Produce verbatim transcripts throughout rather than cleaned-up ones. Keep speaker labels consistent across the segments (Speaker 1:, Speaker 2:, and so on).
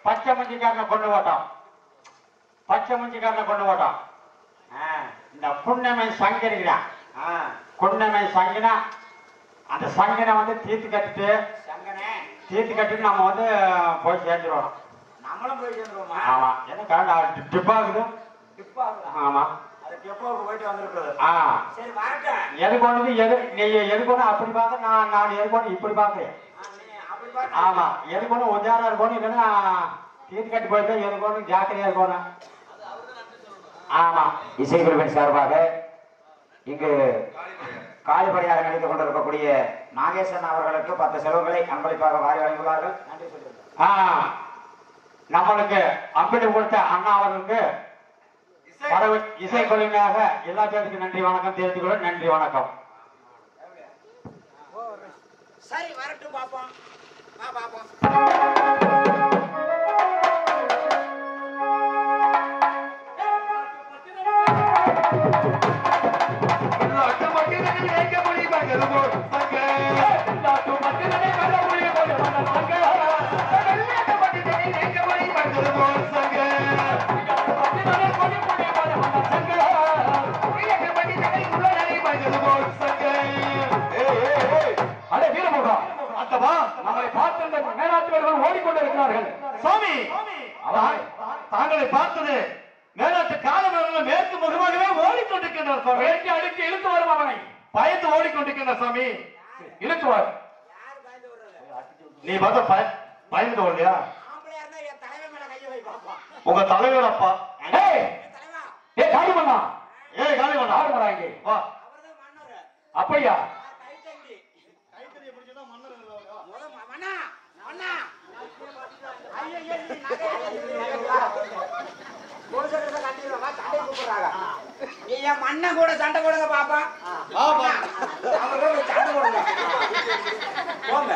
Speaker 1: பச்சை மஞ்சிக்காரனை கொண்டு போட்டோம். பச்சை மஞ்சிக்காரனை கொண்டு போட்டோம். இந்த புண்ணமை சங்கரிக்கிறா புண்ணமை சங்கினா அந்த சங்கனை வந்து தீர்த்து கட்டிட்டு தீர்த்து கட்டிட்டு நம்ம வந்து போய் சேர்ந்துருவோம். நம்மளும் போய் சேர்ந்துருவோமா? ஆமா. என்ன கரெக்டா டிப்பா இருக்குது? டிப்பா ஆமா. போயிட்டு வந்துருக்குது. எதுக்கு ஒண்ணு எது நீ எதுக்கு ஒண்ணு அப்படி பார்க்க நான் நான் எதுக்கு ஒண்ணு இப்படி பார்க்கிறேன். ஆமா. எதுக்கு ஒண்ணு உஜாரா இருக்கணும் இல்லைன்னா தீர்த்து கட்டி போயிட்டு எதுக்கு ஒண்ணு ஜாக்கிரதையா இருக்கணும். ஆமா. இசைக்குழுவின் சார்பாக இங்கு காலிப்படையாக நடித்துக் கொண்டிருக்கக்கூடிய நாகேசன் அவர்களுக்கு பத்து செலவுகளை அன்பளிப்பாக வாரி வழங்குவார்கள். நன்றி சொல்லுங்கள். நம்மளுக்கு அன்பளி கொடுத்த அண்ணா அவர்களுக்கு இசைக்குழுவினாக எல்லா பேருக்கு நன்றி வணக்கம் தெரிவித்துக் கொள்ள. நன்றி வணக்கம்.
Speaker 2: சரி வரட்டும் பாப்போம். வா பாப்போம்.
Speaker 1: நம்மை பார்த்து மேலாட்டுவர்கள் ஓடிக்கொண்டிருக்கிறார்கள். சுவாமி தாங்களை பார்த்தது மேலாட்டு காலவர்கள் மேற்கு முகமாகவே ஓடிக்கொண்டிருக்கின்றார். சுவாமி அடுத்து இழுத்து வரும் அவனை பயந்து ஓடிக்கொண்டிருக்கின்ற சுவாமி இழுத்துவார். நீ பார்த்த பயந்து ஓடலையா? உங்க தலைவர் அப்பா ஏ காலி பண்ணா ஏ காலி பண்ணா ஆறு வராங்க வா. அப்படியா?
Speaker 2: மண்ண கூட சண்டை போடுங்க பாப்பா. சண்டை போடுங்க போங்க.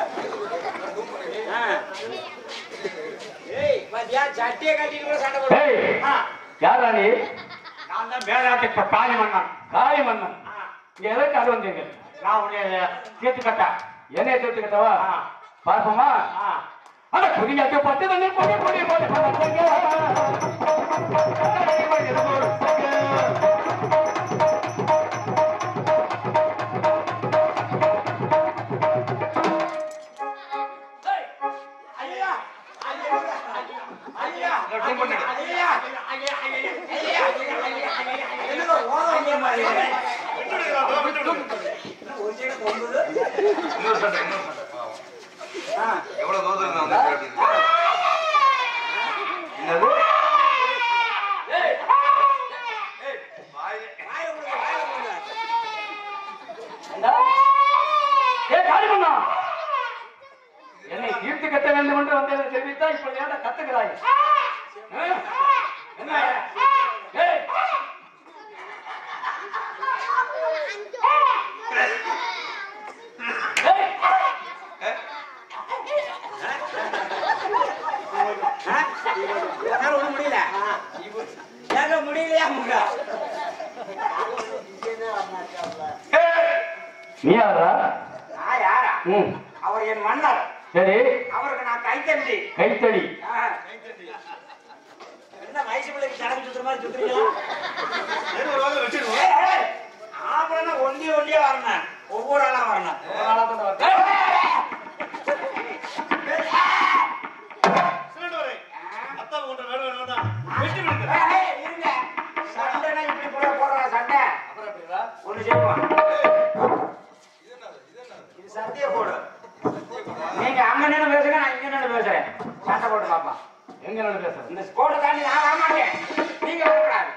Speaker 2: சட்டியை கட்டிட்டு கூட சண்டை போடுங்க.
Speaker 1: யாரா நீ? நான் தான் மேலாட்டு காளி மன்னன். காளி மன்னன் இங்க எதற்கு அது வந்தீங்க? நான் உன்னை தீர்த்து கட்டா. என்னைய தீர்த்து கட்டவா? பார்ப்போமா? அட புரியாக்க பத்து தண்ணி போடி போடி போடி போடி
Speaker 3: எவ்வளவு தூரம்
Speaker 1: என்னை தீர்த்து கட்ட வேண்டும் என்று வந்ததை தெரிவித்தா இப்படி ஏன் கத்துக்கிறாய்? என்ன
Speaker 2: முடியல கேட்க முடியலையா?
Speaker 1: நீ யாரா?
Speaker 2: நான் யாரா? அவர் என் மன்னர்.
Speaker 1: சரி.
Speaker 2: அவருக்கு நான் கைத்தடி.
Speaker 1: கைத்தடி
Speaker 2: என்ன வயசு பிள்ளைக்கு சடங்கு சுத்துற மாதிரி சுத்துறீங்களா? ஆம்பளை ஒண்டி ஒண்டியா வரணும். ஒவ்வொரு ஆளா வரணும். ஒரு ஆளா தான் வரணும். சண்டைனா இப்படி போட போடுற சண்டை ஒண்ணு செய்வோம். இது சத்திய போடு. நீங்க அங்க நின்று பேசுங்க, நான் இங்க நின்று பேசுறேன். சண்டை போட்டு பாப்பா.
Speaker 1: எங்க நின்று பேசுறேன்?
Speaker 2: இந்த கோட்டை தாண்டி நான் வரமாட்டேன். நீங்க வரக்கூடாது.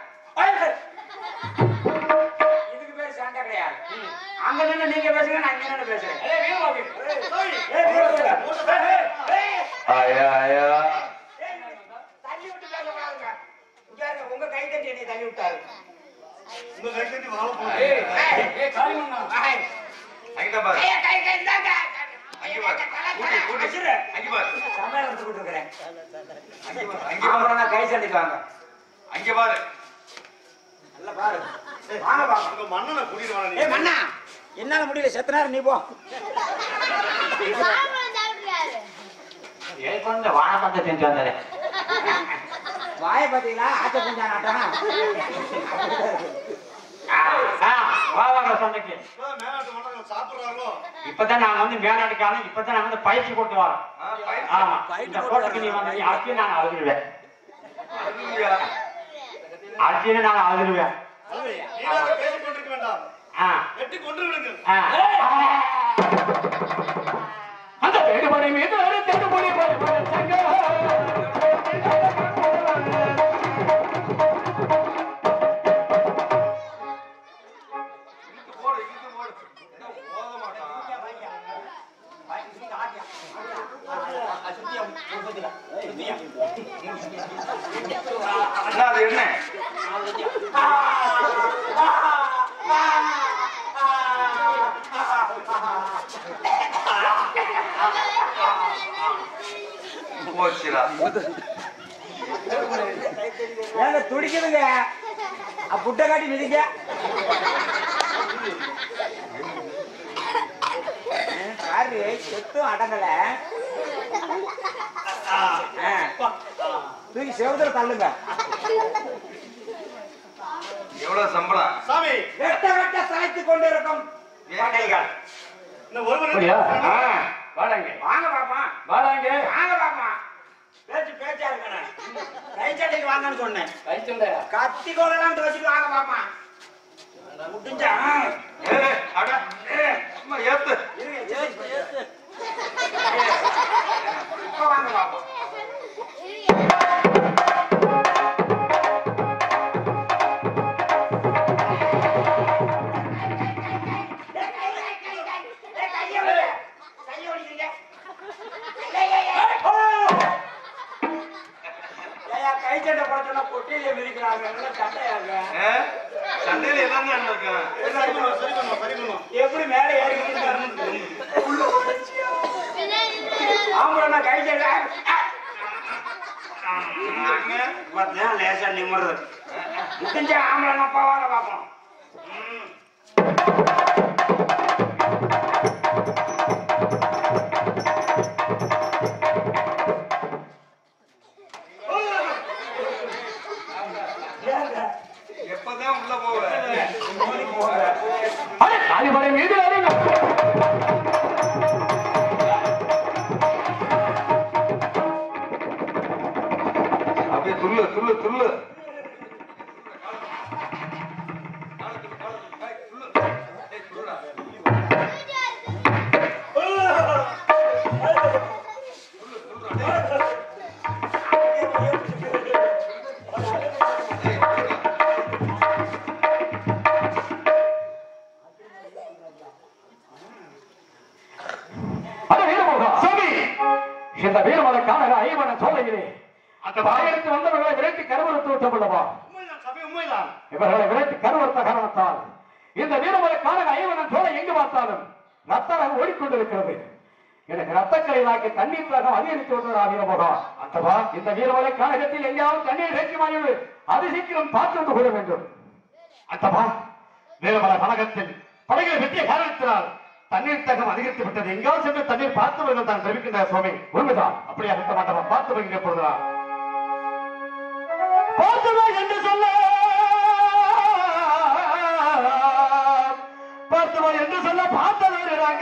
Speaker 2: இதுக்கு பேர் சண்டை கிடையாது. அங்க நின்று நீங்க பேசுங்க, நான் இங்க நின்று பேசுறேன். தள்ளி விட்டு பேசக்கூடாதுங்க. உங்க கை தட்டி என்னை தள்ளி விட்டாரு.
Speaker 3: உங்க கை தட்டி வாழ போறேன்.
Speaker 2: கை சண்டிக்குவாங்க.
Speaker 3: அங்க பாரு.
Speaker 2: நல்ல பாரு. வாங்க பாப்பா.
Speaker 3: மண்ணனை கூட்டிட்டு வாங்க.
Speaker 2: ஏய் மண்ணா, என்னால முடியல. செத்த நேரம் நீ போ.
Speaker 1: ஏய் கொஞ்சம் வாழ பத்த செஞ்சு வந்தாரு.
Speaker 2: வாய பாத்தீங்களா ஆச்ச புஞ்சா நாட்டம்
Speaker 1: வாங்க சந்தைக்கு
Speaker 3: மேலாட்டு மண்டலம் சாப்பிடுறாங்களோ
Speaker 1: இப்பதான் நாங்க வந்து மேலாட்டுக்கான இப்பதான் நாங்க வந்து பயிற்சி கொடுத்து வரோம் ஆமா இந்த போட்டுக்கு நீ வந்து அர்ஜுன் நான் அழுதுருவேன் அர்ஜுன நான் அழுதுருவேன்
Speaker 3: பேசிக் கொண்டிருக்க வேண்டாம் வெட்டி கொண்டு விடுங்கள்
Speaker 1: அந்த வேடுபடை மீது தேடுபொழி
Speaker 3: அது என்ன போச்சுடா
Speaker 2: ஏங்க துடிக்குதுங்க புட்டை காட்டி மிதிங்க சாரி செத்தும் அடங்கல தூக்கி செவத்துல தள்ளுங்க
Speaker 3: எவ்வளவு சம்பளம்
Speaker 1: சாமி
Speaker 2: வெட்ட வெட்ட சாய்த்து கொண்டிருக்கும்
Speaker 1: படைகள்
Speaker 3: இன்னும் ஒருவர்
Speaker 1: வாடாங்க
Speaker 2: வாங்க பாப்பா
Speaker 1: வாடாங்க
Speaker 2: வாங்க பாப்பா பேச்சு பேச்சா இருக்கணும் கை சட்டைக்கு வாங்கன்னு சொன்னேன்
Speaker 1: கை சொல்ல
Speaker 2: கத்தி கோலாம் வச்சுட்டு வாங்க பாப்பா முடிஞ்சா
Speaker 3: அட சும்மா ஏத்து
Speaker 2: இப்ப வாங்க பாப்பா கைச்சட்டை படத்துல பொட்டியில மிதிக்கிறாங்க சட்டையாங்க
Speaker 3: சண்டையில எல்லாமே இருக்கேன் சரி பண்ணுவோம் சரி பண்ணுவோம் சரி பண்ணுவோம்
Speaker 2: எப்படி மேல ஏறி ஆம்பளை கைச்சட்டை லேசா நிம்மறது முடிஞ்ச ஆம்பளை பவால பாப்போம்
Speaker 3: எப்பதான் உள்ள போவேன்
Speaker 1: காலிபடை மீது
Speaker 3: அப்படியே துள்ளு துள்ளு துள்ளு
Speaker 1: இந்த வீரமலை காணக ஐவன சோலையிலே அந்த வாயெடுத்து வந்தவர்களை விரட்டி கருவறுத்து விட்டோம் இவர்களை விரட்டி கருவறுத்த காரணத்தால் இந்த வீரமலை காணக ஐவனன் சோலை எங்கு பார்த்தாலும் ரத்தம் ஓடிக்கொண்டிருக்கிறது. எனக்கு ரத்தக்கரை நாக்கி தண்ணீர் தாகம் அதிகரித்து வருவதா வீரமோகா அந்தவா இந்த வீரமலை காணகத்தில் எங்கேயாவது தண்ணீர் வேட்சிமாயு அது சீக்கிரம் பார்த்து வந்து கொள்ள வேண்டும். அந்தவா வீரமலை காணகத்தில் படைகளை வெட்டிய காரணத்தினால் தண்ணீர் தகம் அதிகரித்து விட்டது. எங்காவது சென்று தண்ணீர் பார்த்து வருவது தான் தெரிவிக்கின்ற சுவாமி உண்மைதான். அப்படியே அந்த மாட்டவன் பார்த்து வருகிற பொழுதுதான் பார்த்துவா என்று சொல்ல பார்த்துவா என்று சொல்ல பார்த்தவர்கள்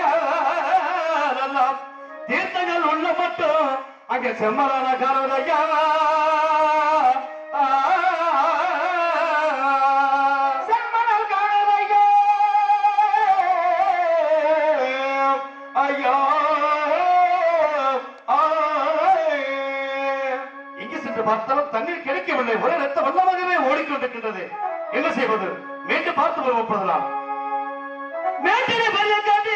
Speaker 1: தீர்த்தங்கள் உள்ள மட்டும் அங்கே செம்மலான காரதையா செம்மலல் காரதையா ஐயோ இங்கு சென்று பார்த்தாலும் தண்ணீர் கிடைக்கவில்லை. ஒரே ரத்த வெள்ளமாகவே ஓடிக்கொண்டிருக்கின்றது. என்ன செய்வது? மீண்டும் பார்த்து வருவோம். மேட்டினை பெரிய காட்டி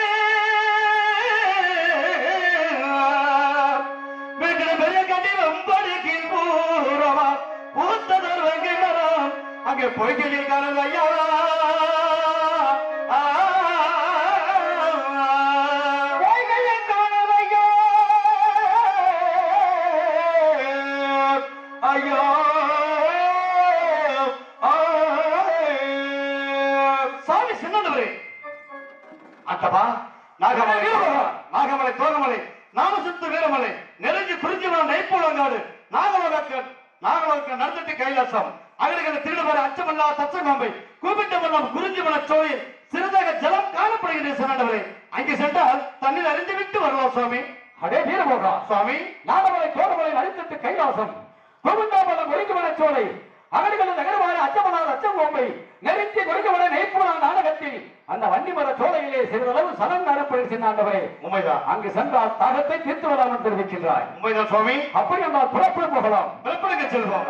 Speaker 1: மேட்டினை பெரிய காட்டி வெம்படிக்கு பூரவா பூத்ததர் வெங்கிடம் அங்கே போய்களில் காணலையா போய்களில் காணலையா ஐயோ சாமி சின்னவரே அத்தவா நாகமலை நாகமலை தோகமலை நாமசுத்து வீரமலை நெருங்கி குறிஞ்சி நெய்ப்பூலங்காடு
Speaker 4: நாகலோகன் நாகலோகன் நடந்துட்டு கைலாசம் அகர்களை திருடுவர அச்சமல்லா தச்சகோம்பை கூப்பிட்ட மன்னம் குறிஞ்சி மன சோழில் சிறிதாக ஜலம் காணப்படுகின்ற சொன்னவரே அங்கே சென்றால் தண்ணீர் அறிந்து விட்டு வரலாம் சுவாமி.
Speaker 1: அடே வீரமோகா
Speaker 4: சுவாமி
Speaker 1: நாகமலை கோடமலை அழித்திட்டு கைலாசம் கோவிந்தாபலம் குறிஞ்சி மன சோலை அகர்களின் நகரமான அச்சமனால் அச்சகோம்பை நெருங்கி கொடுக்கவட நெய்ப்புணா நாடகத்தில் அந்த வன்னிமர சோலையிலே சிறிதளவு சலம் நரப்படுகின்ற ஆண்டவரே
Speaker 4: உண்மைதான்.
Speaker 1: அங்கு சென்றால் தாகத்தை தீர்த்து வரலாம் தெரிவிக்கின்றாய்.
Speaker 4: உண்மைதான் சுவாமி.
Speaker 1: அப்படி என்றால் புறப்பட போகலாம்.
Speaker 4: புறப்படுங்க செல்வோம்.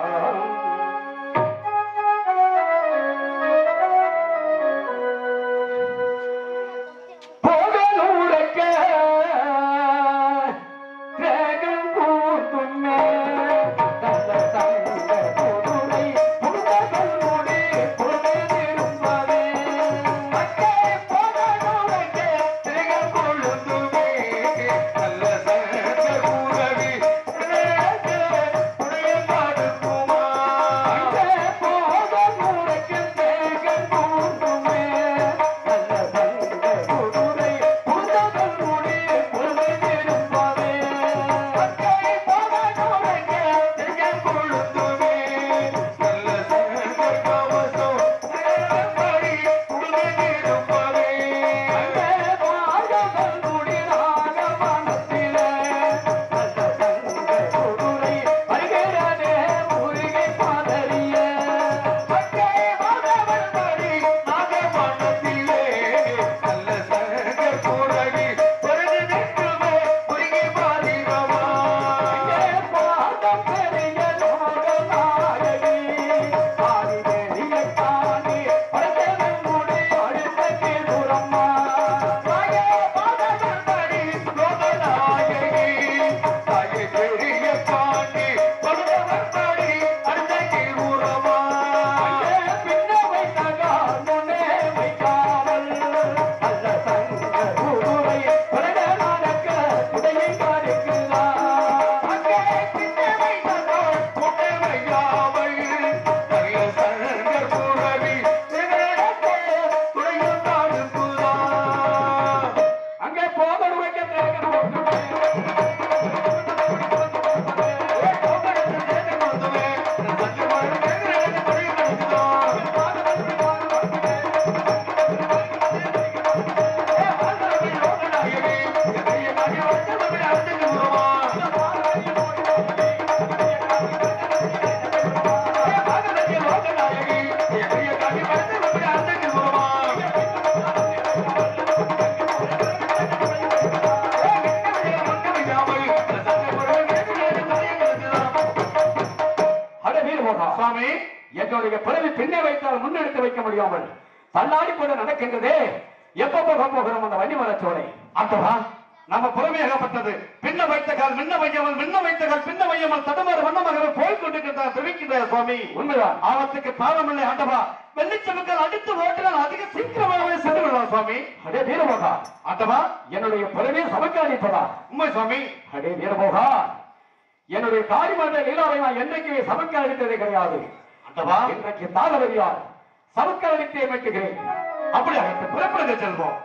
Speaker 1: என்னுடைய பிறவி பின்னே வைத்தால் முன்னெடுத்து வைக்க முடியாமல் தள்ளாடி கொண்டு நடக்கின்றதே. எப்ப போக போகிறோம் அந்த வன்னிமர சோலை?
Speaker 4: அந்தவா நம்ம புறமையாகப்பட்டது பின்ன வைத்த கால் மின்ன வையாமல் மின்ன வைத்த கால் பின்ன வையாமல் தடமாறு வண்ணமாக போய் கொண்டிருக்கின்ற தெரிவிக்கின்ற சுவாமி.
Speaker 1: உண்மைதான்.
Speaker 4: ஆபத்துக்கு பாவமில்லை ஆண்டவா. வெள்ளிச்சமக்கள் அடித்து ஓட்டினால் அதிக சீக்கிரமாகவே சென்று விடலாம் சுவாமி.
Speaker 1: அடே வீரமோகா,
Speaker 4: ஆண்டவா
Speaker 1: என்னுடைய பிறவியை சமக்காளிப்பதா?
Speaker 4: உண்மை சுவாமி.
Speaker 1: அடே வீரமோகா, என்னுடைய காரிமன்ற லீலாவை நான் என்றைக்கு சமக்க அளித்ததே கிடையாது.
Speaker 4: ஆண்டவா
Speaker 1: இன்றைக்கு தாகவதியால் சமக்க அளித்தே வெட்டுகிறேன்.
Speaker 4: அப்படி அழைத்து புறப்படுங்க செல்வோம்.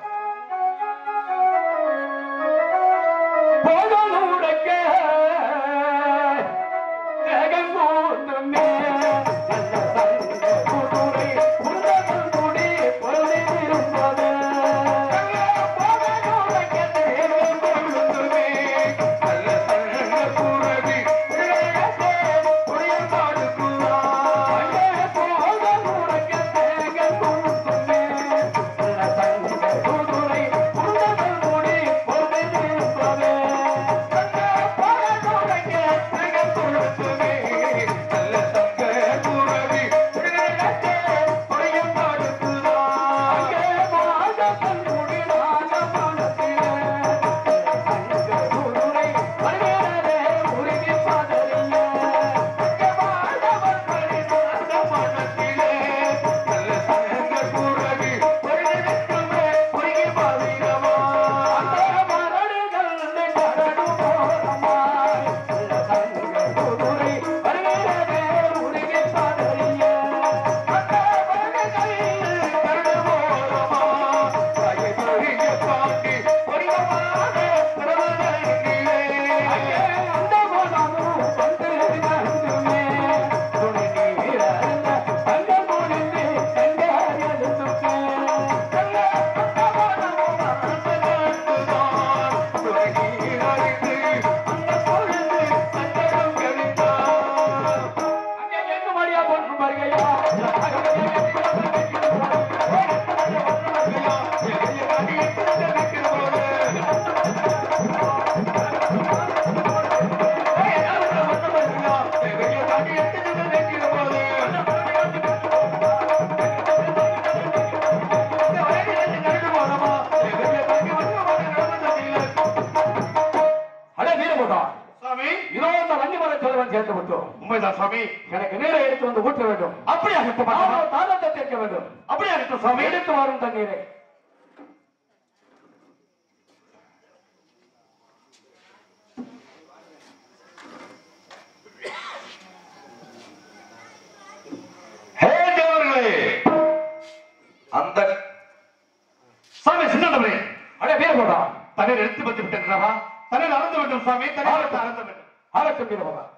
Speaker 1: போகலூடக்க ஜெகங்கூர்ந்தமே
Speaker 4: சுவாமி
Speaker 1: இதோ அந்த வண்டிமர சோழவன் சேர்த்து விட்டோம்.
Speaker 4: உண்மைதான் சுவாமி.
Speaker 1: எனக்கு நீரை எடுத்து வந்து ஊற்ற வேண்டும்.
Speaker 4: அப்படியாகட்டும்
Speaker 1: தானத்தை தேக்க வேண்டும்.
Speaker 4: அப்படியாகட்டும் சுவாமி.
Speaker 1: எடுத்து வரும் தண்ணீரை
Speaker 4: அந்த சாமி சின்னவரே
Speaker 1: அடே பேர் போடா.
Speaker 4: தண்ணீர் எடுத்து வந்து விட்டேன். தண்ணீர் அறந்து வேண்டும் சுவாமி. தண்ணீர் அறந்து வேண்டும்.
Speaker 1: ஆகட்டும் பேர் போடா.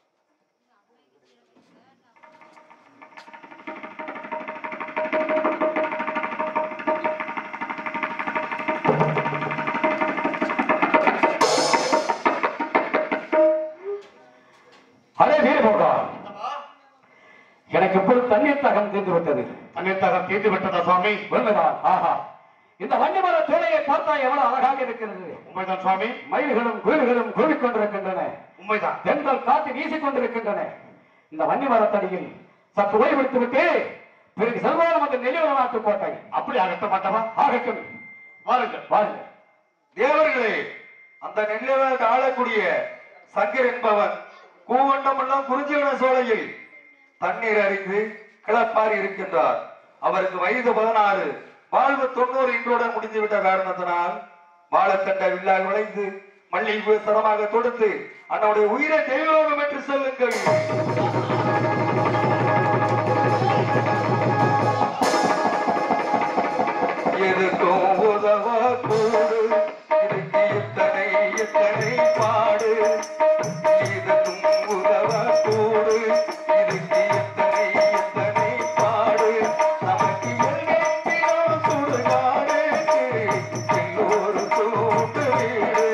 Speaker 1: அடே பேர் போடா. எனக்கு இப்பொழுது தண்ணீர் தாகம் தீர்ந்து விட்டது.
Speaker 4: தண்ணீர் தாகம் தீர்ந்து விட்டதா சுவாமி?
Speaker 1: உண்மைதான். ஆஹா, இந்த வண்டிமர சோலையை பார்த்தா எவ்வளவு அழகாக இருக்கிறது.
Speaker 4: உண்மைதான் சுவாமி.
Speaker 1: மயில்களும் குயில்களும் கூவிக்கொண்டிருக்கின்றன.
Speaker 4: உண்மைதான்.
Speaker 1: தென்றல் காற்று வீசிக் கொண்டிருக்கின்றன. இந்த வண்டிமரத்தடியில் சற்று ஓய்வெடுத்து விட்டு பிறகு செல்வாரம் அந்த நெல்லிவர நாட்டு கோட்டை.
Speaker 4: அப்படி ஆகட்டும் மாட்டவா?
Speaker 1: ஆகட்டும்,
Speaker 4: வாருங்கள்
Speaker 1: வாருங்கள்.
Speaker 5: தேவர்களே, அந்த நெல்லைவனுக்கு ஆளக்கூடிய சங்கர் என்பவன் கூவண்டமெல்லாம் குறிஞ்சிவன சோலையில் தண்ணீர் அறிந்து கிளப்பாரி இருக்கின்றார். அவருக்கு வயது பதினாறு, வாழ்வு தொண்ணூறு இன்றுடன் முடிந்துவிட்ட காரணத்தினால் வாழத்தண்ட வில்லாக விளைந்து மல்லிகைப்பூ சரமாக தொடுத்து அன்னுடைய உயிரை தெய்வலோகம் என்று சொல்லுங்கள். எதுக்கும் உதவ கூடு, இதுக்கு எத்தனை எத்தனை பாடு. இதுக்கும் உதவ கூடு, இதுக்கு எத்தனை எத்தனை பாடு. நமக்கு எல்லையோ சுடுகாடு, எல்லோரும் சூட்டு வீடு.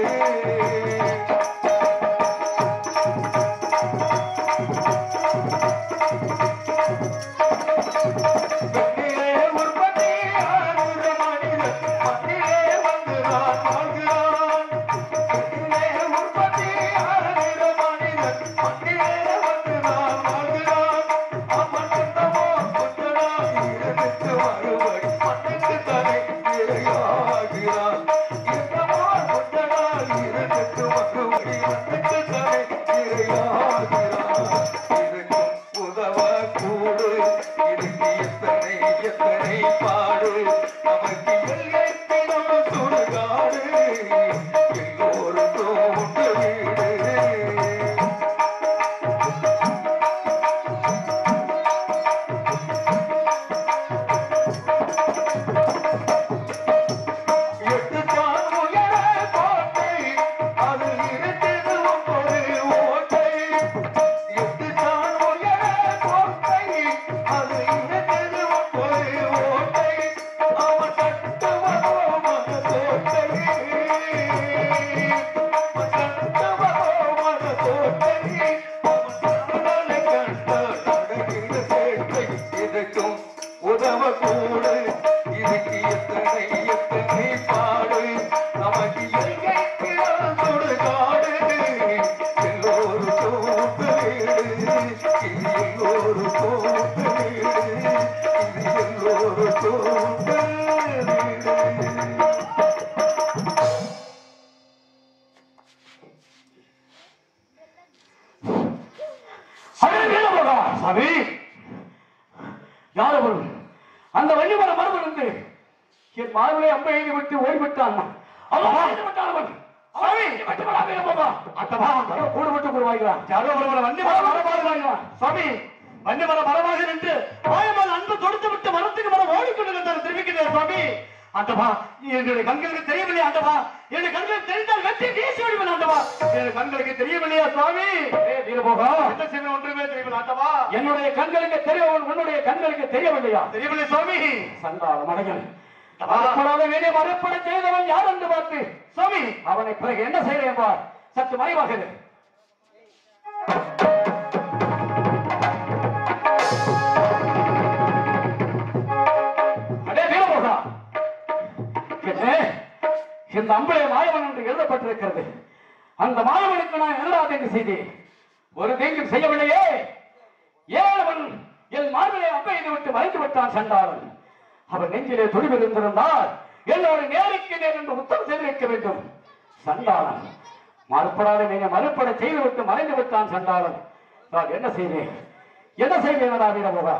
Speaker 1: அந்த வள்ளிமர மரபிலிருந்து என் மார்பலை அம்பை எழுதி விட்டு ஓடிவிட்டான். கூடு விட்டு கூடுவாய்கிறான்.
Speaker 4: சுவாமி வண்டிமர மரமாக நின்று மாயமான அன்பு தொடுத்து விட்டு மரத்துக்கு மரம் ஓடிக்கொண்டிருந்தார். தெரிவிக்கிறேன் சுவாமி. ஆண்டவா, என்னுடைய கண்களுக்கு தெரியவில்லை ஆண்டவா. என்னுடைய கண்களுக்கு தெரிந்தால் வெற்றி வீசி விடுவேன் ஆண்டவா. என்னுடைய கண்களுக்கு தெரியவில்லையா சுவாமி? என்ன செய்வேன் ஒன்றுமே தெரியவில்லை ஆண்டவா.
Speaker 1: என்னுடைய கண்களுக்கு தெரியவன் உன்னுடைய கண்களுக்கு தெரியவில்லையா?
Speaker 4: தெரியவில்லை சுவாமி.
Speaker 1: சண்டாள மனைகள் வேண்டிய மறுப்பட செய்தவன் யார் என்று பார்த்து சுவாமி அவனை பிறகு என்ன செய்கிறேன் பார். சற்று மறைவாக இந்த அம்பளை மாயவன் என்று எழுதப்பட்டிருக்கிறது. அந்த மாயவனுக்கு நான் எல்லா தீங்கு செய்தேன், ஒரு தீங்கும் செய்யவில்லையே. ஏழவன் என் மார்பிலை அம்பை விட்டு மறைந்து விட்டான். சண்டாளன் அவர் நெஞ்சிலே துடிவிருந்திருந்தால் என்னோட நேருக்கு நேர் என்று உத்தம் செய்திருக்க வேண்டும். சண்டாளன்
Speaker 4: மறுப்படாத நீங்க மறுப்பட செய்து விட்டு மறைந்து விட்டான் சென்றாலும் நான் என்ன செய்வேன் என்ன செய்வேன் வீரமுகா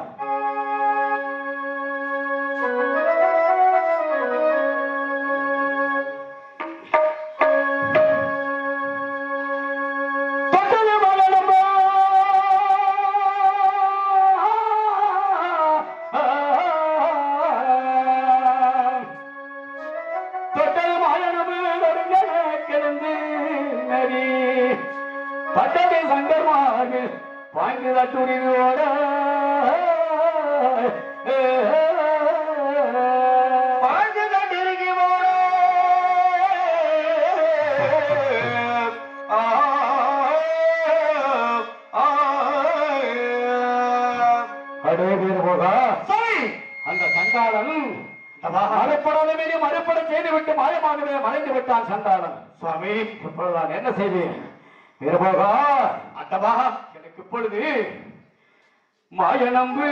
Speaker 4: அந்த சண்டாளன் மறுப்படாத மீறி மறுப்பட செய்து விட்டு மாயமாகவே மறைந்து விட்டான் சண்டாளன். சுவாமி இப்பொழுது நான் என்ன செய்வேன் வீரபோகா அட்டவா எனக்கு இப்பொழுது மாய நம்பு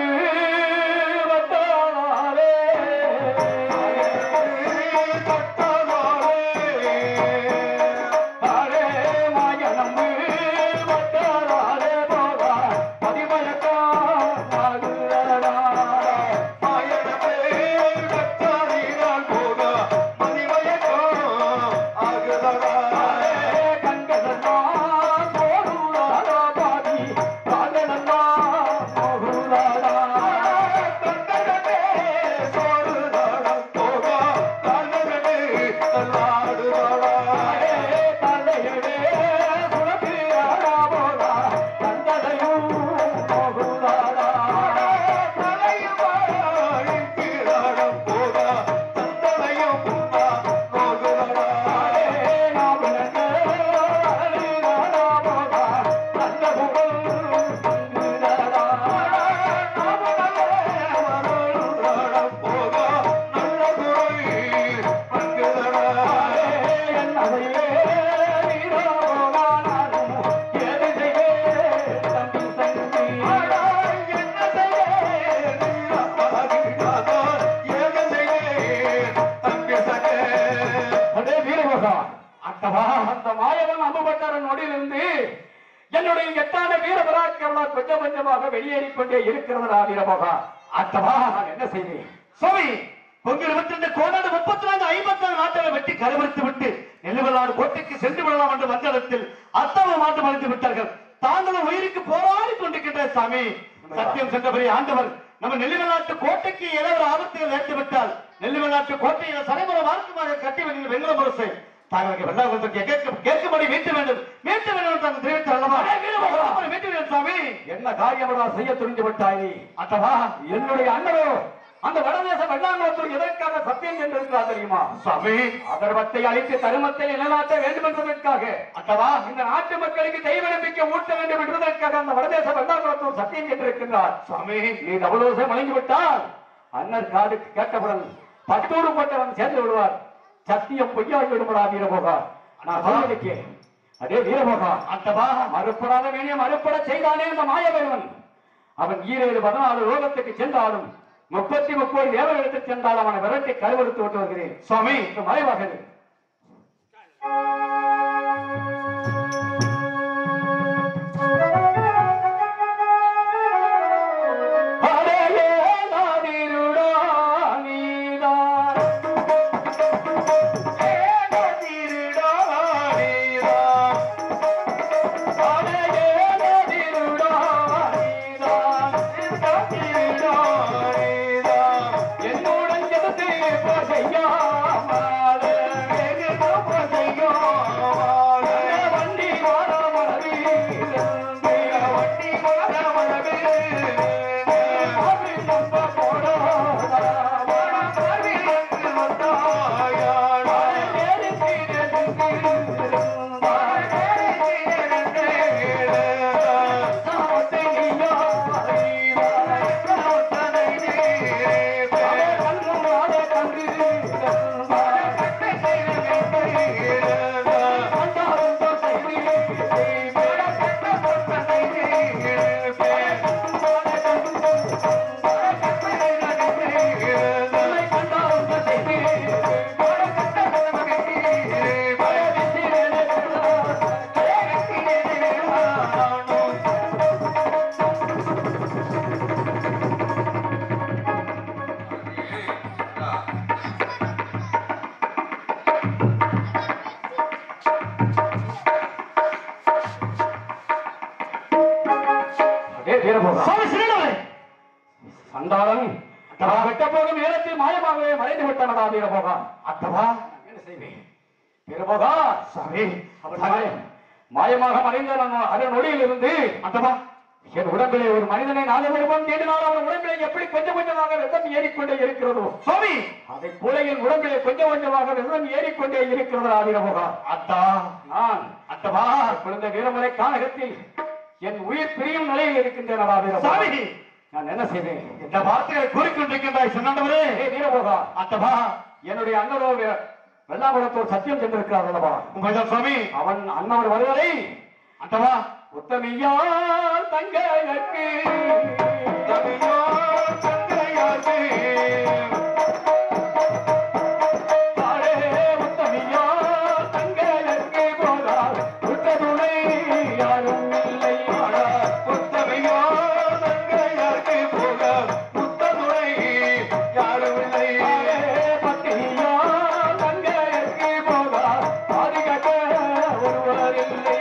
Speaker 4: வட்டாளே அந்த மாயவன் அம்புபட்டரன் நொடியிலிருந்து என்னுடைய எட்டான வீர பராக்கிரம கொஞ்சம் கொஞ்சமாக வெளியேறிக் கொண்டே இருக்கிறதா வீரபோகா அத்தவா நான் என்ன செய்வேன் சுவாமி பொங்கல் இருபத்தி ரெண்டு கோடாடு முப்பத்தி நான்கு ஐம்பத்தி நாலு நாட்களை வெட்டி கருவறுத்து விட்டு நெல்லுவலாடு கோட்டைக்கு சென்று விடலாம் என்ற வந்தளத்தில் அத்தவ மாட்டு மறைந்து விட்டார்கள். தாங்களும் உயிருக்கு போராடி கொண்டிருக்கின்ற சாமி சத்தியம் சென்றபடி ஆண்டவர் நம்ம நெல்லுவலாட்டு கோட்டைக்கு ஏதாவது ஆபத்துகள் ஏற்று விட்டால் நெல்லுவலாட்டு கோட்டையை சரைமுறை மார்க்கமாக கட்டி வருகிற வெங்கல முரசை தாங்களுக்கு வெள்ளாங்குளத்துக்கு கேட்கும்படி மீட்டு வேண்டும் மீட்டு வேண்டும் தாங்கள் தெரிவித்தார் மீட்டு வேண்டும் சாமி என்ன காரியமாக செய்ய துணிந்து விட்டாய் அத்தவா என்னுடைய அண்ணனோ அந்த வடதேச வெள்ளாங்குளத்தூர் எதற்காக சத்தியம் என்றிருக்கிறார் தெரியுமா சாமி அதர்மத்தை அழித்து தருமத்தை நிலநாட்ட வேண்டும் என்பதற்காக அத்தவா இந்த நாட்டு மக்களுக்கு தெய்வ நம்பிக்கை ஊட்ட வேண்டும் என்பதற்காக அந்த வடதேச வெள்ளாங்குளத்தூர் சத்தியம் என்றிருக்கின்றார் சாமி நீ தவளோசம் வழங்கி விட்டால் அண்ணர் காதுக்கு கேட்டவுடன் பத்தூறு போட்டவன் சேர்ந்து விடுவார். சத்தியம் பொய்யாகி விடுபடா வீரபோகா நான் சொல்லிருக்கே அதே வீரபோகா அத்தவா மறுப்படாத வேணிய மறுப்பட செய்தானே அந்த மாயவேவன் அவன் ஈரேழு பதினாலு லோகத்துக்கு சென்றாலும் முப்பத்தி முப்பது தேவன் எடுத்து சென்றால் அவனை விரட்டி கருவெடுத்து விட்டு வருகிறேன் சுவாமி மறைவாக என்னுடன் எதிர்த்து போசையா
Speaker 1: ஏ வீரபோகா
Speaker 4: சாமி சிறந்தவரே
Speaker 1: சண்டாளன் நான் விட்ட போகும் நேரத்தில் மாயமாகவே மறைந்து விட்டனடா வீரபோகா.
Speaker 4: அத்தவா
Speaker 1: என்ன செய்வேன் வீரபோகா?
Speaker 4: சாமி
Speaker 1: அவன் மாயம் மாயமாக மறைந்த நான் அரை நொடியில் இருந்து
Speaker 4: அத்தவா
Speaker 1: என் உடம்பிலே ஒரு மனிதனை நாலு வருடம் தேடினால் அவன் உடம்பிலே எப்படி கொஞ்சம் கொஞ்சமாக ரத்தம் ஏறிக்கொண்டே இருக்கிறதோ
Speaker 4: சாமி
Speaker 1: அதை போல என் உடம்பிலே கொஞ்சம் கொஞ்சமாக ரத்தம் ஏறிக்கொண்டே இருக்கிறதா வீரபோகா.
Speaker 4: அத்தா
Speaker 1: நான்
Speaker 4: அத்தவா
Speaker 1: குழந்தை வீரமலை கானகத்தில் என் உயிர் பிரியும் நிலையில் இருக்கின்றனடா வீரபோகா.
Speaker 4: சாமி
Speaker 1: நான் என்ன செய்வேன்?
Speaker 4: இந்த வார்த்தைகளை கூறிக்கொண்டிருக்கின்றாய் சொன்னாண்டவரே.
Speaker 1: ஏ வீரபோகா,
Speaker 4: அத்தவா
Speaker 1: என்னுடைய அண்ணனோடு வெள்ளாமலத்தோர் சத்தியம் சென்றிருக்கிறார் அல்லவா?
Speaker 4: உண்மைதான் சாமி.
Speaker 1: அவன் அண்ணவர் வருவதை
Speaker 4: அத்தவா
Speaker 1: உத்தமியார் தங்களுக்கு
Speaker 4: உத்தமியார் தங்கையார்க்கு
Speaker 1: தாரே உத்தமியார் தங்களுக்கு போதால் உத்ததுணை யாரும் இல்லை.
Speaker 4: உத்தமியார் தங்கையார்க்கு போக உத்தமுறை யாரும் இல்லை.
Speaker 1: பத்தினியார் தங்களுக்கு போதால் பாதுகாக்க ஒருவர் இல்லை.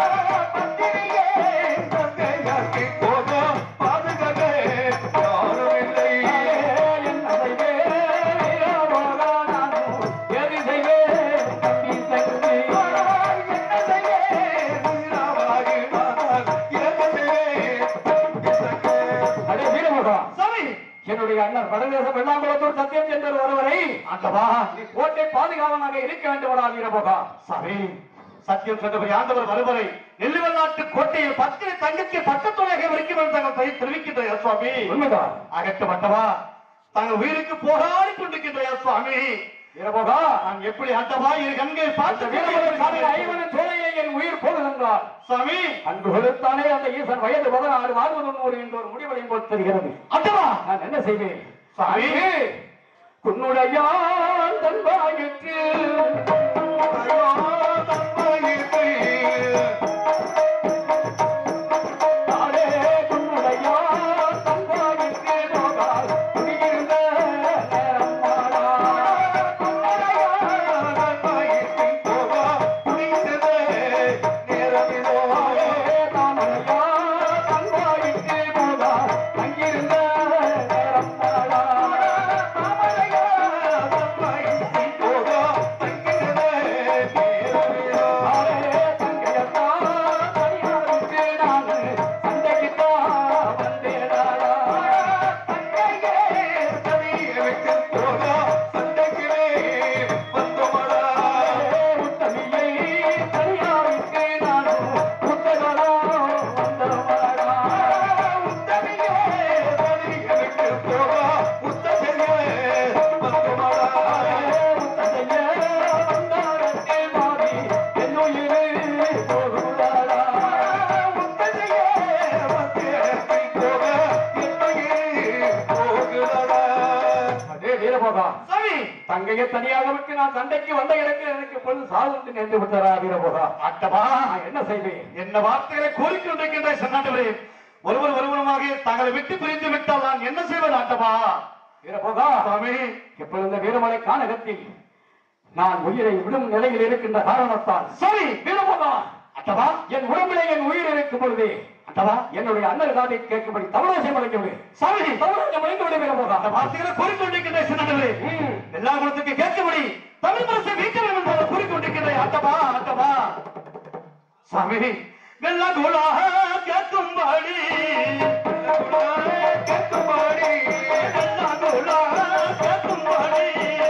Speaker 1: என்னுடைய அண்ணன் வடதேசம் வெள்ளாங்குளத்தூர் சத்தியம் சென்ற ஒருவரை
Speaker 4: அந்தவா
Speaker 1: நீ கோட்டை பாதுகாவலாக இருக்க வேண்டுமடா வீரபோகா.
Speaker 4: சாமி சத்தியம் சென்றபடி ஆண்டவர் வருவரை நெல்லுவல் நாட்டு கோட்டையில் பத்திரை தங்கத்தை பட்டத்துறையாக வரைக்கும் தாங்கள் தெரிவிக்கின்ற சுவாமி.
Speaker 1: உண்மைதான்.
Speaker 4: அகட்டு மட்டவா தாங்கள் உயிருக்கு போராடி கொண்டிருக்கின்ற சுவாமி.
Speaker 1: வீரபோகா,
Speaker 4: நான் எப்படி அந்தவா இரு கண்கள் பார்த்து
Speaker 1: வீரபோகர் சாமி ஐவனின் சோலையை என் உயிர் போகுதென்றார்.
Speaker 4: சுவாமி
Speaker 1: அன்பு கொடுத்தானே அந்த ஈசன் வயது பதினாறு வாழ்வு தொண்ணூறு என்ற ஒரு முடிவடையும் போல் தெரிகிறது.
Speaker 4: அந்தவா
Speaker 1: நான் என்ன செய்வேன்?
Speaker 4: சாமி
Speaker 1: குன்னுடையான் தன்பாயிற்று தானே குன்னுடையான் தன்பாயிற்று போகால் குடியிருந்த நேரம் மாறா. தாமரையான் தன்பாயிற்று போகால் அங்கிருந்த நேரம் மாறா. தங்கையை தனியாக விட்டு நான் சண்டைக்கு வந்த இடத்தில் எனக்கு பொழுது சாதத்து நேர்ந்து விட்டாரா வீரபோகா.
Speaker 4: அட்டவா
Speaker 1: நான் என்ன செய்வேன்?
Speaker 4: என்ன வார்த்தைகளை கோரிக்கொண்டிருக்கின்ற சொன்னாண்டவரே ஒருவர் ஒருவருமாக தங்களை விட்டு பிரிந்து விட்டால் நான் என்ன செய்வது அட்டவா?
Speaker 1: வீரபோகா,
Speaker 4: சுவாமி
Speaker 1: எப்பொழுது வீரமலை கானகத்தில் நான் உயிரை விடும் நிலையில் இருக்கின்ற காரணத்தால்
Speaker 4: சாமி
Speaker 1: வீரபோகா,
Speaker 4: அட்டவா
Speaker 1: என் உடம்பிலே என் உயிர் இருக்கும் பொழுது
Speaker 4: அட்டவா
Speaker 1: என்னுடைய அண்ணன் காதை கேட்கும்படி தமிழாசை மலைக்கவில்லை.
Speaker 4: சாமி
Speaker 1: தமிழாசை மலைந்து விட வீரபோகா.
Speaker 4: அந்த வார்த்தைகளை கோரிக்கொண்டிருக்கின்ற சொன்னாண்டவரே எல்லா குலத்துக்கு கேட்கும்படி தமிழ் மனசை வீக்க வேண்டும் என்று கூறிக்கொண்டிருக்கின்ற அட்டவா அட்டவா சாமி வெள்ள குலா கேட்கும்படி கேட்கும்படி வெள்ள குலா கேட்கும்படி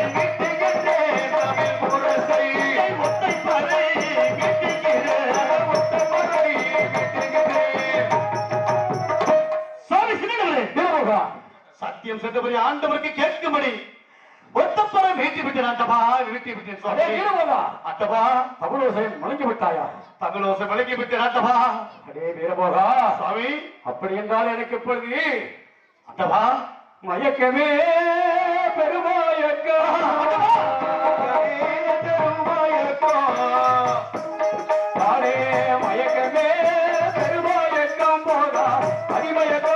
Speaker 4: சத்தியம் சென்றபடி ஆண்டவருக்கு கேட்கும்படி ஒத்தப்பற வீட்டி விட்டேன் அட்டவா வீட்டி விட்டேன் சுவாமி.
Speaker 1: வீரபோகா,
Speaker 4: அட்டவா
Speaker 1: தமிழோசை முழங்கி விட்டாயா?
Speaker 4: தமிழோசை விளக்கி விட்டேன் அட்டவா
Speaker 1: அடே வீரபோகா,
Speaker 4: சுவாமி.
Speaker 1: அப்படி என்றால் எனக்கு இப்பொழுது
Speaker 4: அட்டவா
Speaker 1: மயக்கமே பெருமாயக்கா. தானே மயக்கமே பெருமாயக்கம் போதா அதிமயக்கா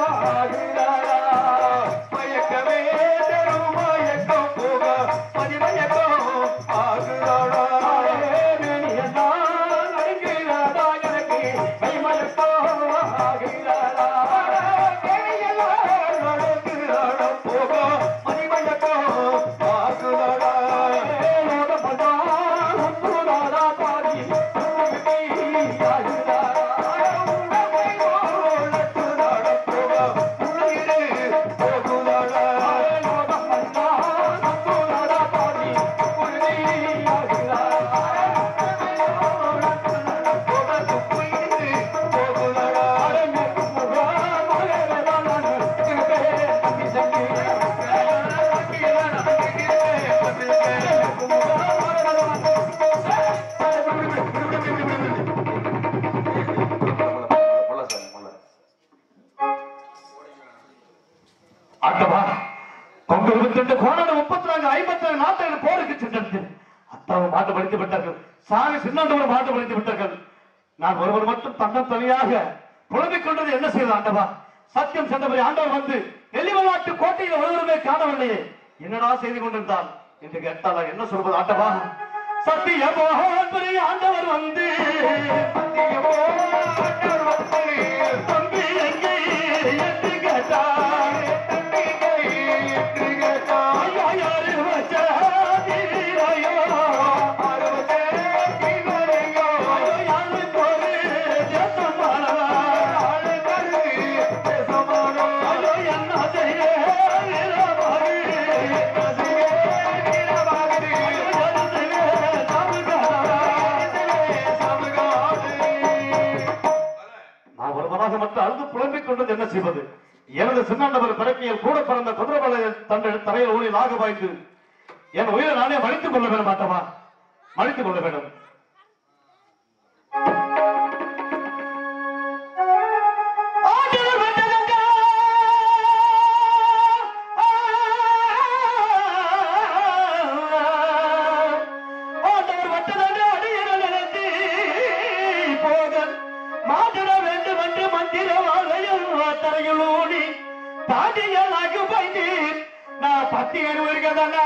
Speaker 4: மயக்கமே மயக்கம் போக பதிமயக்கம் ஆகுதாடா.
Speaker 1: எனக்கு கைமயக்கோ ஆகிறாரா.
Speaker 4: இருபத்தி ரெண்டு கோணாடு முப்பத்தி நான்கு ஐம்பத்தி நான்கு நாட்கள் போருக்கு சென்றது. அத்தாவும் பாட்டு படித்து விட்டார்கள். சாமி சின்னாண்டவரும் பாட்டு படித்து விட்டார்கள். நான் ஒருவர் மட்டும் தன்னம் தனியாக புலம்பிக் கொண்டது என்ன செய்த ஆண்டவா? சத்தியம் சென்றபடி ஆண்டவர் வந்து எல்லிமலாட்டு கோட்டையில் ஒருவருமே காணவில்லையே, என்னடா செய்து கொண்டிருந்தால் என்று கேட்டாலா என்ன சொல்வது ஆண்டவா? சத்தியமோ ஆண்டவர் வந்து சத்தியமோ ஆண்டவர் வந்து தம்பி எங்கே என்று கேட்டார். தம்பி என்று கேட்டார். யாரு வச்ச தீரையோ யாரு வச்ச தீரையோ யாரு போரு தேசமானவா யாரு போரு தேசமானோ ஐயோ என்ன செய்ய வீரபாகு என்ன செய்ய வீரபாகு நான் ஒருவராக மட்டும் அழுது புலம்பிக் கொண்டது என்ன செய்வது? எனது சின்னாண்டவர் பிறக்கையில் கூட பிறந்த குதிரமலையை தன் தரையில் ஊழி லாக வாய்த்து என் உயிரை நானே மடித்துக் கொள்ள வேண்டும் மாட்டவா, மடித்துக் கொள்ள வேண்டும். தரையுளோடி தாடியலாகு பைந்து நான் பத்தி வருகிறதா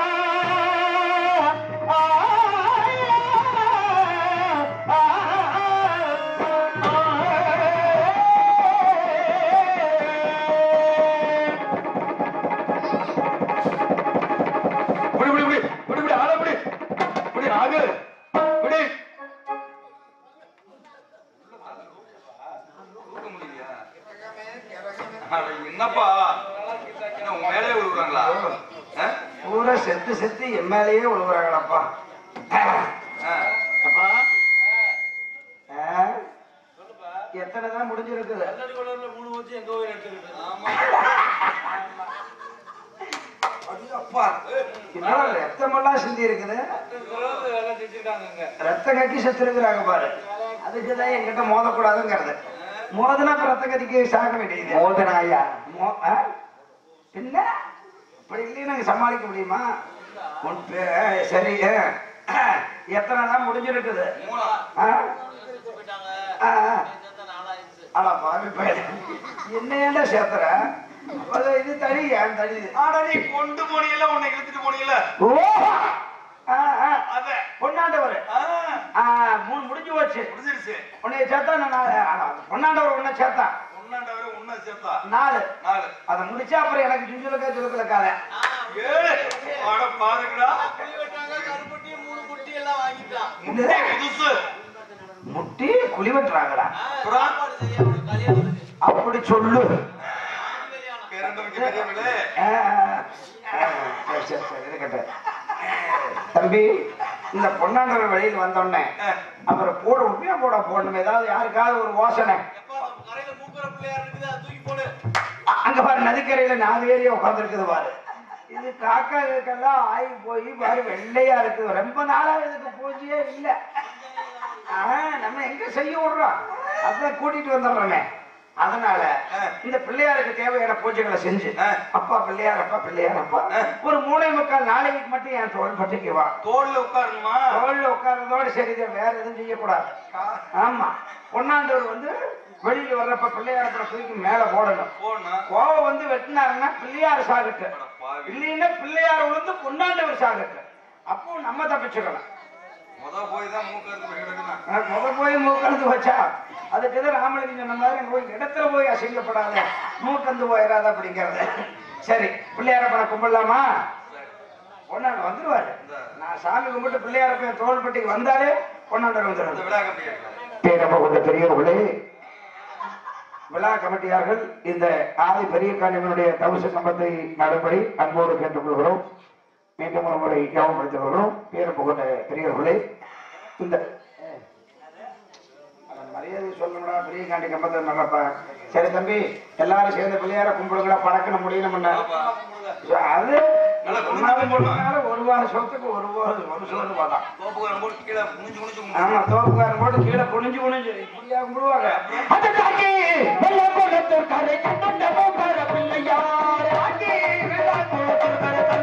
Speaker 3: என்னப்பா உங்க மேலே விழுகுறாங்களா?
Speaker 2: பூரா செத்து செத்து என் மேலேயே விழுகுறாங்களாப்பா. அப்பா எத்தனைதான் முடிஞ்சிருக்குது? அப்பா ரத்தமெல்லாம் சிந்தி இருக்குது. ரத்த கக்கி செத்து இருக்கிறாங்க பாரு. அதுக்குதான் என்கிட்ட மோதக்கூடாதுங்கிறது. மோதனா ரத்த கத்திக்கு சாக வேண்டியது. மோதனாயா பின்ன அப்படி இல்லையே நாங்க சமாளிக்க முடியுமா? சரி எத்தனை தான் முடிஞ்சிருக்குது? என்ன ஏண்டா சேர்த்துற? இது தனி ஏன் தனி?
Speaker 3: ஆனா நீ கொண்டு போனீங்கல்ல, உன்னை இழுத்துட்டு போனீங்கல்ல.
Speaker 2: பொன்னாண்டவர் மூணு முடிஞ்சு போச்சு.
Speaker 3: முடிஞ்சிருச்சு.
Speaker 2: உன்னைய சேர்த்தா பொன்னாண்டவர் உன்னை சேர்த்தா
Speaker 3: பொன்னாண்டவர் உன்னை சேர்த்தா
Speaker 2: நாலு
Speaker 3: நாலு
Speaker 2: அதை முடிச்சா அப்புறம் எனக்கு சுஞ்சுலக்கா சுலுக்கலக்காத
Speaker 3: ஏழு. பாருங்களா
Speaker 2: முட்டி குழி வெட்டுறாங்களா? அப்படி சொல்லு. தம்பி இந்த பொன்னாண்டவர் வெளியில் வந்தோடனே அப்புறம் போட உண்மையா போட போடணும். ஏதாவது யாருக்காவது ஒரு யோசனை அங்க பாரு, நதிக்கரையில நாலு ஏரியா உட்கார்ந்து இருக்குது பாரு. இது காக்கா இதுக்கெல்லாம் ஆகி போய் பாரு வெள்ளையா இருக்குது. ரொம்ப நாளா இதுக்கு பூஜையே இல்லை. ஆஹ் நம்ம எங்க செய்ய விடுறோம், அதான் கூட்டிட்டு வந்துடுறோமே. அதனால இந்த பிள்ளையாருக்கு தேவையான பூஜைகளை செஞ்சு அப்பா பிள்ளையார் அப்பா பிள்ளையார் அப்பா ஒரு மூணை முக்கால் நாளைக்கு மட்டும் என் தோல் பட்டுக்குவா.
Speaker 3: தோல்ல உட்காரணுமா?
Speaker 2: தோல்ல உட்கார்றதோட சரிதான், வேற எதுவும் செய்யக்கூடாது. ஆமா, பொன்னாண்டவர் வந்து வெளியில வர்றப்ப பிள்ளையார தூக்கி மேல போடணும். கோவம் வந்து வெட்டினாருன்னா பிள்ளையார் சாகட்டு, இல்லைன்னா பிள்ளையார் விழுந்து பொன்னாண்டவர் சாகட்டு. அப்போ நம்ம தப்பிச்சுக்கலாம்.
Speaker 3: முத போய் தான் மூக்கறுத்து
Speaker 2: முத போய் மூக்கறுத்து வச்சா அதுக்கு எதிர ராமலிங்க சொன்ன மாதிரி போய் இடத்துல போய் அசிங்கப்படாத, மூக்கந்து போயிடாத அப்படிங்கிறது. சரி, பிள்ளையார படம் கும்பிடலாமா? பொன்னாண்டு வந்துருவாரு. நான் சாமி கும்பிட்டு பிள்ளையார தோள்பட்டிக்கு வந்தாலே பொன்னாண்டர் வந்துடுவாரு. பேரம்ப கொண்ட பெரியவர்களே, விழா கமிட்டியார்கள் இந்த ஆதி பெரிய காணியவனுடைய தவச கம்பத்தை நடும்படி அன்போடு கேட்டுக் கொள்கிறோம். மீண்டும் ஒரு முறை ஞாபகப்படுத்திக் கொள்கிறோம். பேரம்ப கொண்ட பெரியவர்களே, இந்த மரியாதை சொல்லணும்டா, பெரிய காண்டி கம்பத்தை நல்லப்பா. சரி தம்பி, எல்லாரும் சேர்ந்து பிள்ளையார கும்பிடுங்களா, படக்கணும் முடியணும்னா. அது ஒரு வாரம் சொத்துக்கு ஒரு ஒரு சொல்லு பார்த்தா. ஆமா, தோப்புக்காரன் போட்டு கீழே குனிஞ்சு குனிஞ்சு இப்படியா கும்பிடுவாங்க. பிள்ளையார்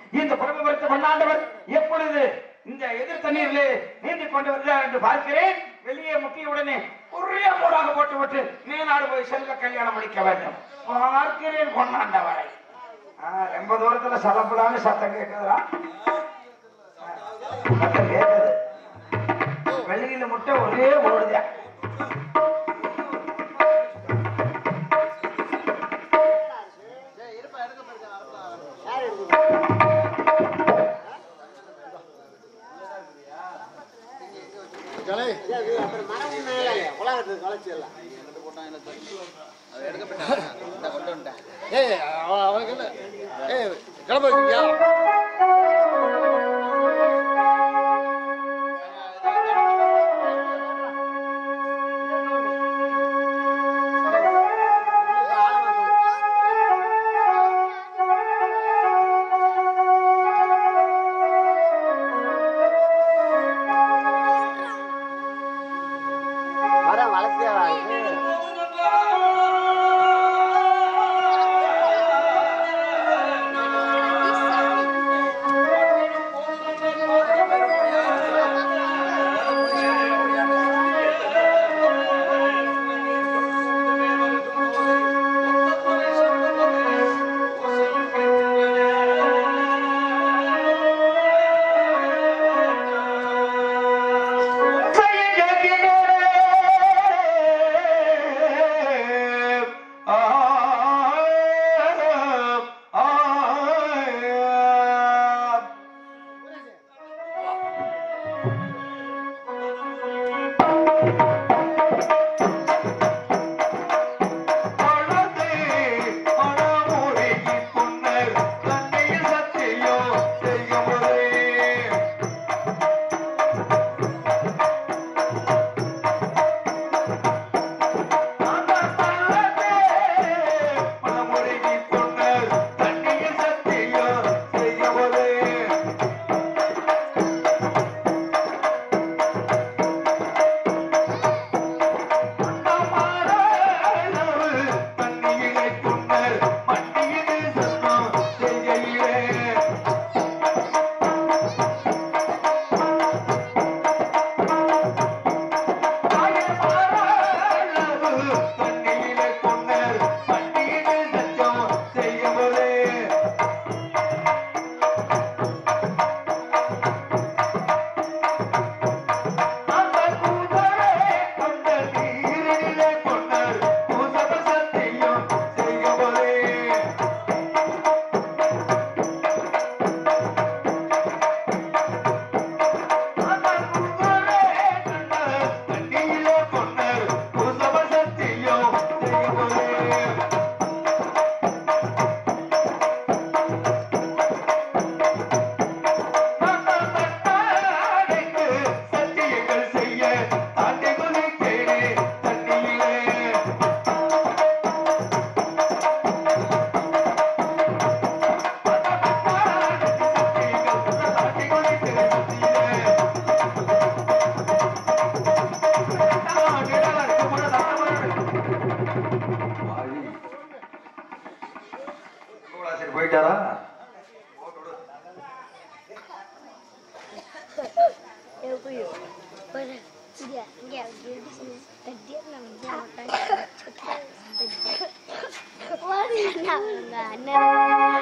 Speaker 2: இந்த பிரபலத்தை கொண்டாண்டவர் எப்பொழுது இந்த எதிர் தண்ணீரிலே நீந்தி கொண்டு வருகிறார் என்று பார்க்கிறேன். வெளியே முக்கிய உடனே ஒரே மூடாக போட்டுவிட்டு மேநாடு போய் செல்வ கல்யாணம் முடிக்க வேண்டும். பார்க்கிறேன் கொண்டாண்டவரை. ரொம்ப தூரத்துல சலப்பலான்னு சத்தம் கேட்குதுடா. சத்தம் கேட்குது. வெளியில முட்டை ஒரே ஓடுதா.
Speaker 5: போயிட்டாரா?
Speaker 6: What?